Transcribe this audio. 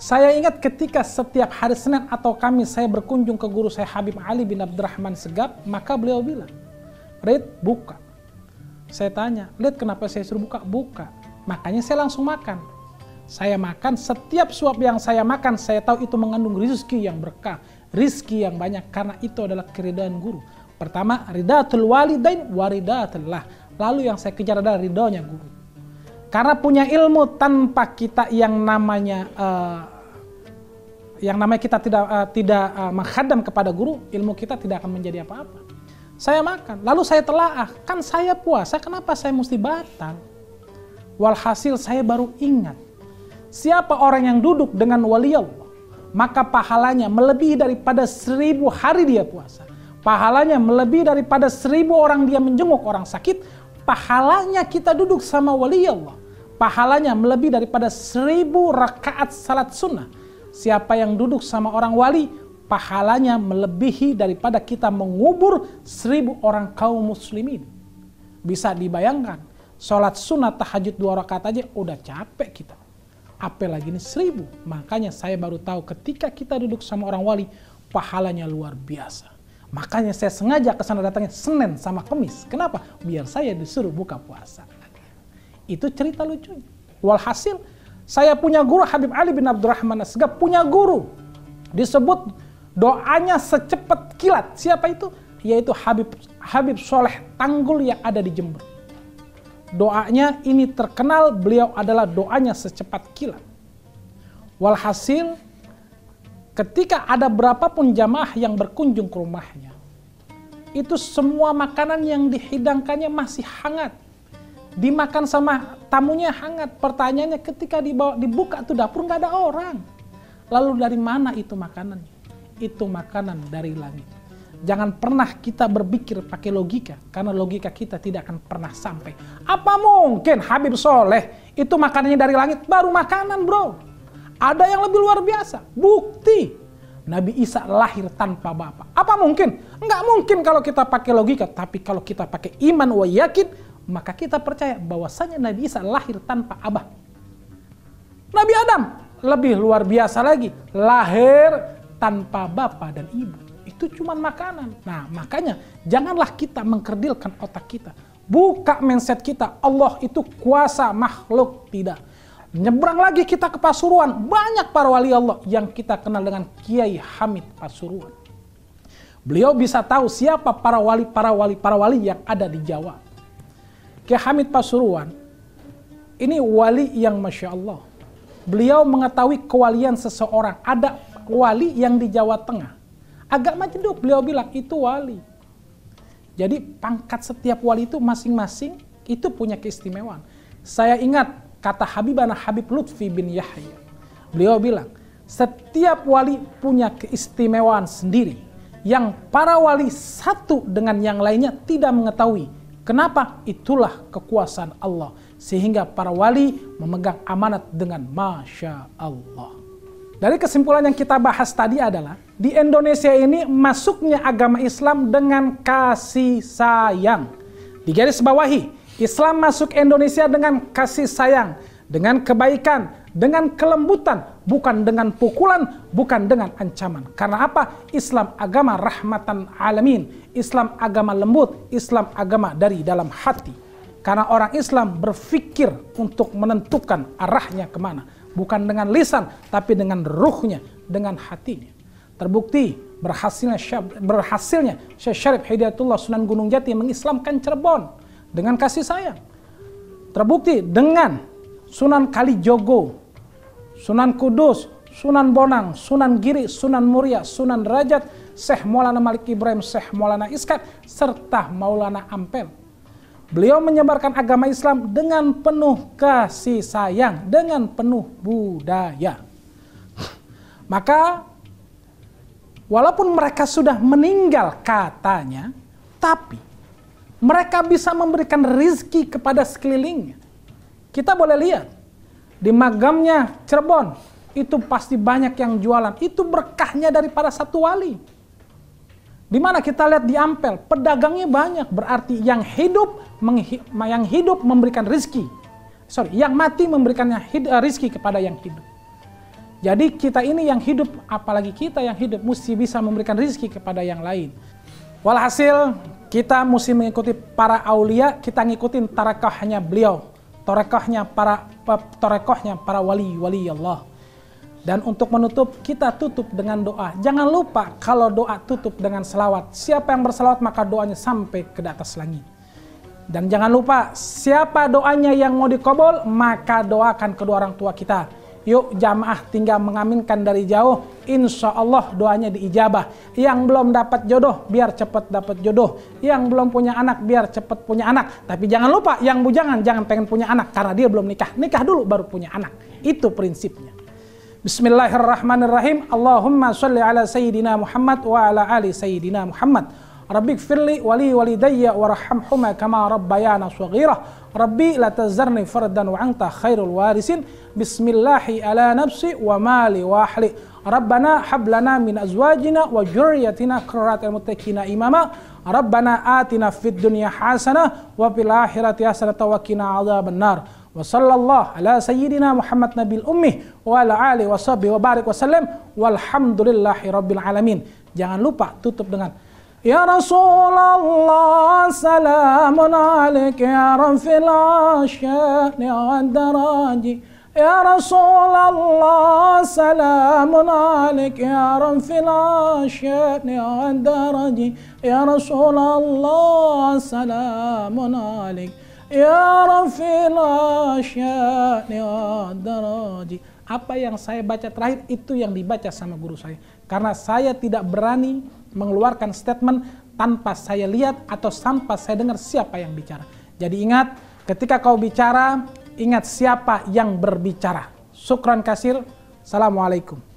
Saya ingat ketika setiap hari Senin atau Kamis saya berkunjung ke guru saya Habib Ali bin Abdurrahman Segaf, maka beliau bilang, "Rid, buka." Saya tanya, "Lihat kenapa saya suruh buka?" "Buka." Makanya saya langsung makan. Saya makan, setiap suap yang saya makan, saya tahu itu mengandung rizki yang berkah, rizki yang banyak, karena itu adalah keridhaan guru. Pertama, ridatul walidain wa ridatullah. Lalu yang saya kejar adalah ridhonya guru. Karena punya ilmu tanpa kita yang namanya kita tidak menghadam kepada guru, ilmu kita tidak akan menjadi apa-apa. Saya makan, lalu saya telaah, kan saya puasa, kenapa saya mesti batal? Walhasil saya baru ingat, siapa orang yang duduk dengan wali Allah, maka pahalanya melebihi daripada 1000 hari dia puasa. Pahalanya melebihi daripada 1000 orang dia menjenguk orang sakit. Pahalanya kita duduk sama wali Allah, pahalanya melebihi daripada 1000 rakaat salat sunnah. Siapa yang duduk sama orang wali, pahalanya melebihi daripada kita mengubur 1000 orang kaum muslimin. Bisa dibayangkan, sholat sunnah tahajud 2 rakaat aja udah capek kita, apalagi ini 1000. Makanya saya baru tahu ketika kita duduk sama orang wali, pahalanya luar biasa. Makanya saya sengaja kesana datangnya Senin sama Kamis. Kenapa? Biar saya disuruh buka puasa. Itu cerita lucunya. Walhasil, saya punya guru Habib Ali bin Abdurrahman Segaf, punya guru disebut doanya secepat kilat. Siapa itu? Yaitu Habib Soleh Tanggul yang ada di Jember. Doanya ini terkenal, beliau adalah doanya secepat kilat. Walhasil, ketika ada berapapun jamaah yang berkunjung ke rumahnya, itu semua makanan yang dihidangkannya masih hangat. Dimakan sama tamunya hangat. Pertanyaannya ketika dibuka tuh dapur nggak ada orang. Lalu dari mana itu makanannya? Itu makanan dari langit. Jangan pernah kita berpikir pakai logika, karena logika kita tidak akan pernah sampai. Apa mungkin Habib Soleh itu makanannya dari langit? Baru makanan, bro. Ada yang lebih luar biasa. Bukti Nabi Isa lahir tanpa bapak. Apa mungkin? Nggak mungkin kalau kita pakai logika. Tapi kalau kita pakai iman wa yakin, maka kita percaya bahwasanya Nabi Isa lahir tanpa abah. Nabi Adam lebih luar biasa lagi, lahir tanpa bapak dan ibu. Itu cuma makanan. Nah, makanya janganlah kita mengkerdilkan otak kita. Buka mindset kita, Allah itu kuasa, makhluk tidak. Nyebrang lagi kita ke Pasuruan, banyak para wali Allah yang kita kenal dengan Kiai Hamid Pasuruan. Beliau bisa tahu siapa para wali yang ada di Jawa. Kiai Hamid Pasuruan ini wali yang Masya Allah. Beliau mengetahui kewalian seseorang. Ada wali yang di Jawa Tengah, agak majeduk, beliau bilang itu wali. Jadi pangkat setiap wali itu masing-masing itu punya keistimewaan. Saya ingat kata Habibana Habib Lutfi bin Yahya. Beliau bilang, setiap wali punya keistimewaan sendiri yang para wali satu dengan yang lainnya tidak mengetahui. Kenapa? Itulah kekuasaan Allah. Sehingga para wali memegang amanat dengan Masya Allah. Dari kesimpulan yang kita bahas tadi adalah, di Indonesia ini masuknya agama Islam dengan kasih sayang. Digaris bawahi, Islam masuk Indonesia dengan kasih sayang, dengan kebaikan, dengan kelembutan, bukan dengan pukulan, bukan dengan ancaman. Karena apa? Islam agama rahmatan alamin, Islam agama lembut, Islam agama dari dalam hati. Karena orang Islam berpikir untuk menentukan arahnya kemana, bukan dengan lisan, tapi dengan ruhnya, dengan hatinya. Terbukti berhasilnya Syekh Syarif Hidayatullah Sunan Gunung Jati mengislamkan Cirebon dengan kasih sayang. Terbukti dengan Sunan Kalijogo, Sunan Kudus, Sunan Bonang, Sunan Giri, Sunan Muria, Sunan Derajat, Syekh Maulana Malik Ibrahim, Syekh Maulana Iskak, serta Maulana Ampel. Beliau menyebarkan agama Islam dengan penuh kasih sayang, dengan penuh budaya. Maka walaupun mereka sudah meninggal katanya, tapi mereka bisa memberikan rizki kepada sekelilingnya. Kita boleh lihat di magamnya Cirebon, itu pasti banyak yang jualan. Itu berkahnya daripada satu wali. Di mana kita lihat di Ampel, pedagangnya banyak, berarti yang hidup memberikan rizki. Yang mati memberikan rizki kepada yang hidup. Jadi kita ini yang hidup, apalagi kita yang hidup, mesti bisa memberikan rezeki kepada yang lain. Walhasil, kita mesti mengikuti para aulia, kita ngikutin tarekohnya beliau, tarekohnya para wali Allah. Dan untuk menutup, kita tutup dengan doa. Jangan lupa kalau doa tutup dengan selawat. Siapa yang berselawat maka doanya sampai ke atas langit. Dan jangan lupa, siapa doanya yang mau dikabul, maka doakan kedua orang tua kita. Yuk jamaah tinggal mengaminkan dari jauh, insya Allah doanya diijabah. Yang belum dapat jodoh, biar cepat dapat jodoh. Yang belum punya anak, biar cepat punya anak. Tapi jangan lupa, yang bujangan jangan pengen punya anak, karena dia belum nikah. Nikah dulu baru punya anak. Itu prinsipnya. Bismillahirrahmanirrahim. Allahumma sholli ala Sayyidina Muhammad wa ala ali Sayyidina Muhammad. Rabbi gfirli wali walidayya warhamhuma kama rabbayana shaghira. Rabbi la tazarni fardan wa anta khairul warisin. Bismillahi ala nafsi wa mali wa ahli. Rabbana hablana min azwajina wa dzurriyyatina qurrata muttaqina imama. Rabbana atina fid dunya hasanah wa fil akhirati hasanah wa qina adzabannar. Wa sallallahu ala sayyidina Muhammad nabil ummi wa ala alihi wa sahbihi wa barik wa sallam walhamdulillahi rabbil alamin. Jangan lupa tutup dengan Ya Rasulullah salamun alaika ya rafil asyani wa daraji. Ya Rasulullah salamun alaika ya rafil asyani wa daraji. Ya Rasulullah salamun alaika ya rafil asyani wa daraji. Apa yang saya baca terakhir itu yang dibaca sama guru saya. Karena saya tidak berani mengeluarkan statement tanpa saya lihat atau tanpa saya dengar siapa yang bicara. Jadi ingat, ketika kau bicara, ingat siapa yang berbicara. Syukran kasir. Assalamualaikum.